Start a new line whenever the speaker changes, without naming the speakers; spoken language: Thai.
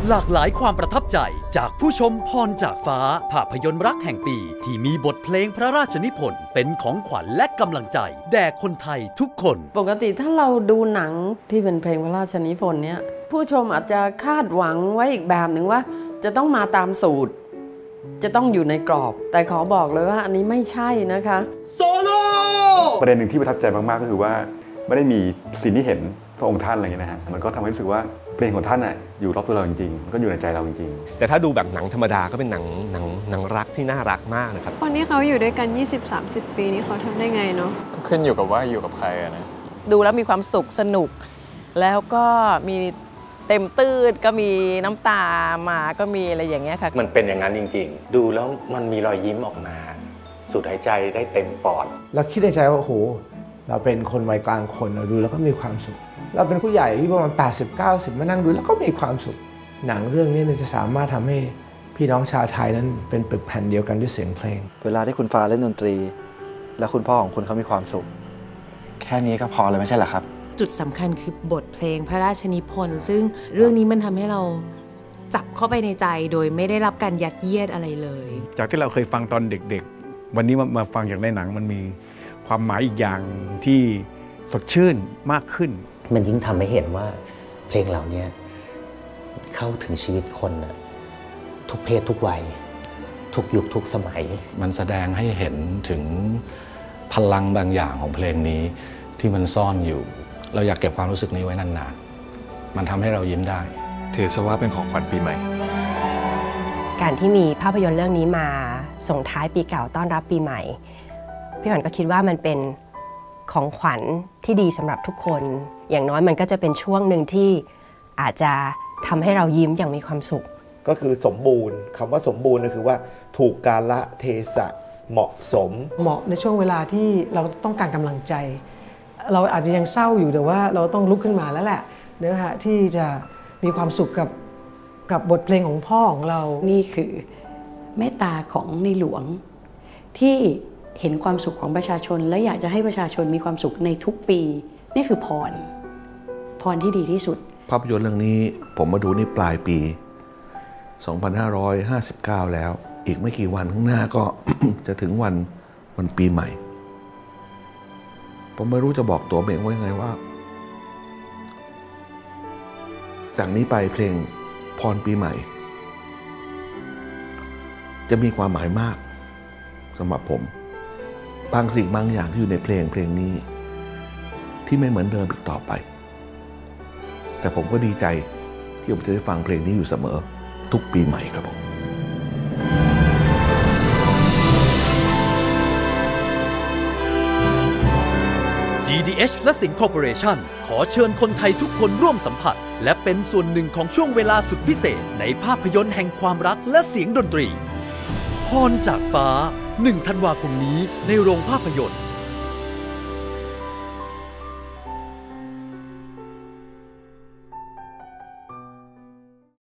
หลากหลายความประทับใจจากผู้ชมพรจากฟ้าภาพยนตร์รักแห่งปีที่มีบทเพลงพระราชนิพนธ์เป็นของขวัญและกำลังใจแด่คนไทยทุกคน
ปกติถ้าเราดูหนังที่เป็นเพลงพระราชนิพนธ์เนี่ยผู้ชมอาจจะคาดหวังไว้อีกแบบหนึ่งว่าจะต้องมาตามสูตรจะต้องอยู่ในกรอบแต่ขอบอกเลยว่าอันนี้ไม่ใช่นะคะ
โซโล่ประเด็นหนึ่งที่ประทับใจมากๆก็คือว่าไม่ได้มีสิ่งที่เห็นพระองค์ท่านอะไรอย่างเงี้ยนะฮะมันก็ทำให้รู้สึกว่าเพลงของท่านน่ะอยู่รอบตัวเราจริงๆก็อยู่ในใจเราจริง
ๆแต่ถ้าดูแบบหนังธรรมดาก็เป็นหนังรักที่น่ารักมากนะครับ
คนที่เขาอยู่ด้วยกัน 20-30 ปีนี่เขาทำได้ไงเนาะ
ก็ขึ้นอยู่กับว่าอยู่กับใครนะ
ดูแล้วมีความสุขสนุกแล้วก็มีเต็มตื้นก็มีน้ำตามาก็มีอะไรอย่างเงี้ยค่ะ
มันเป็นอย่างนั้นจริงๆดูแล้วมันมีรอยยิ้มออกมาสูดหายใจได้เต็มปอด
เราคิดในใจว่าโอ้โหเราเป็นคนวัยกลางคนเราดูแล้วก็มีความสุขเราเป็นผู้ใหญ่ที่ประมาณ80-90มานั่งดูแล้วก็มีความสุขหนังเรื่องนี้จะสามารถทำให้พี่น้องชาวไทยนั้นเป็นปึกแผ่นเดียวกันด้วยเสียงเพลง
เวลาที่คุณฟ้าเล่นดนตรีและคุณพ่อของคุณเขามีความสุขแค่นี้ก็พอเลยไม่ใช่เหรอครับ
จุดสำคัญคือบทเพลงพระราชนิพนธ์ซึ่งเรื่องนี้มันทำให้เราจับเข้าไปในใจโดยไม่ได้รับการยัดเยียดอะไรเลย
จากที่เราเคยฟังตอนเด็กๆวันนี้มาฟังจากในหนังมันมีความหมายอีกอย่างที่สดชื่นมากขึ้น
มันยิ่งทำให้เห็นว่าเพลงเหล่านี้เข้าถึงชีวิตคนทุกเพศทุกวัยทุกยุคทุกสมัย
มันแสดงให้เห็นถึงพลังบางอย่างของเพลงนี้ที่มันซ่อนอยู่เราอยากเก็บความรู้สึกนี้ไว้นานๆมันทำให้เรายิ้มได้
ถือซะว่าเป็นของขวัญปีใหม่
การที่มีภาพยนตร์เรื่องนี้มาส่งท้ายปีเก่าต้อนรับปีใหม่พี่ขวัญก็คิดว่ามันเป็นของขวัญที่ดีสำหรับทุกคนอย่างน้อยมันก็จะเป็นช่วงหนึ่งที่อาจจะทำให้เรายิ้มอย่างมีความสุข
ก็คือสมบูรณ์คำว่าสมบูรณ์ก็คือว่าถูกกาลเทศะเหมาะสม
เหมาะในช่วงเวลาที่เราต้องการกำลังใจเราอาจจะยังเศร้าอยู่แต่ว่าเราต้องลุกขึ้นมาแล้วแหละนะฮะที่จะมีความสุขกับบทเพลงของพ่อของเรา
นี่คือเมตตาของในหลวงที่เห็นความสุขของประชาชนและอยากจะให้ประชาชนมีความสุขในทุกปีนี่คือพรที่ดีที่สุด
ภาพยนตร์เรื่องนี้ผมมาดูนี่ปลายปี 2559 แล้วอีกไม่กี่วันข้างหน้าก็ จะถึงวันปีใหม่ผมไม่รู้จะบอกตัวเองว่ายังไงว่าจากนี้ไปเพลงพรปีใหม่จะมีความหมายมากสำหรับผมบางสิ่งบางอย่างที่อยู่ในเพลงนี้ที่ไม่เหมือนเดิมอีกต่อไปแต่ผมก็ดีใจที่ผมจะได้ฟังเพลงนี้อยู่เสมอทุกปีใหม่ครับผม
GDH และสิงห์คอร์ปอเรชั่นขอเชิญคนไทยทุกคนร่วมสัมผัสและเป็นส่วนหนึ่งของช่วงเวลาสุดพิเศษในภาพยนตร์แห่งความรักและเสียงดนตรีพรจากฟ้า1 ธันวาคมนี้ในโรงภาพยนตร์